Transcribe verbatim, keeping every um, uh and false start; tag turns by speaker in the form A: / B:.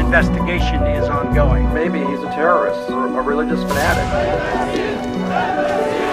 A: investigation is ongoing.
B: Maybe he's a terrorist or a religious fanatic.